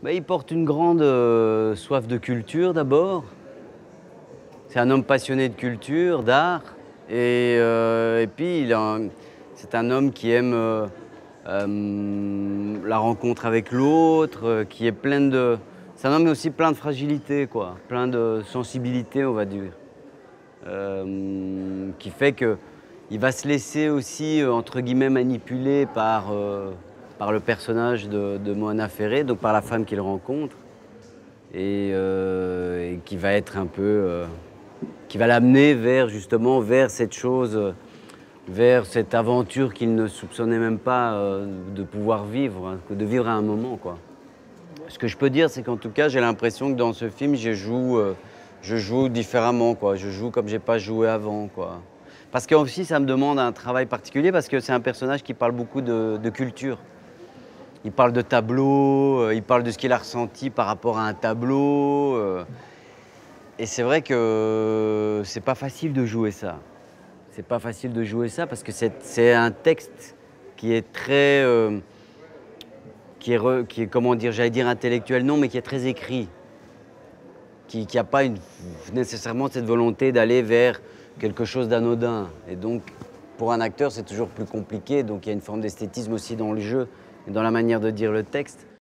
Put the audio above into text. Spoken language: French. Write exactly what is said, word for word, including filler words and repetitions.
Bah, il porte une grande euh, soif de culture d'abord. C'est un homme passionné de culture, d'art. Et, euh, et puis, il a un- c'est un homme qui aime euh, euh, la rencontre avec l'autre, euh, qui est plein de... C'est un homme aussi plein de fragilité, quoi, plein de sensibilité, on va dire. Euh, qui fait que il va se laisser aussi, euh, entre guillemets, manipuler par, euh, par le personnage de, de Moana Ferré, donc par la femme qu'il rencontre, et, euh, et qui va être un peu... euh, qui va l'amener vers, justement, vers cette chose, euh, vers cette aventure qu'il ne soupçonnait même pas euh, de pouvoir vivre, hein, de vivre à un moment, quoi. Ce que je peux dire, c'est qu'en tout cas, j'ai l'impression que dans ce film, je joue, euh, je joue différemment, quoi. Je joue comme j'ai pas joué avant, quoi. Parce que aussi, ça me demande un travail particulier parce que c'est un personnage qui parle beaucoup de, de culture. Il parle de tableau, euh, il parle de ce qu'il a ressenti par rapport à un tableau. euh. Et c'est vrai que c'est pas facile de jouer ça. C'est pas facile de jouer ça parce que c'est c'est un texte qui est très, euh, qui est, re- qui est, comment dire, j'allais dire intellectuel, non, mais qui est très écrit. Qui n'a pas une, nécessairement cette volonté d'aller vers quelque chose d'anodin. Et donc, pour un acteur, c'est toujours plus compliqué. Donc, il y a une forme d'esthétisme aussi dans le jeu et dans la manière de dire le texte.